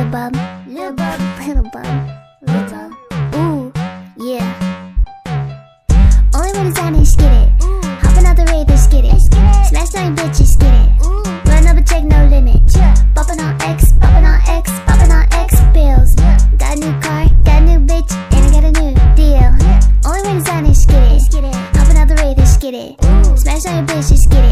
bum, little bum, little bum, little bum. Ooh, yeah. Only way to sign is get it. Hopping out the raid, let's get it. Smash 9 bitches, get it. Run up a check, no limit. Popping on X, popping on X, popping on X pills. Got a new car, got a new bitch, and I got a new deal. Only way to sign is get it. Hopping out the raid, let's get it. Smash 9 bitches, get it.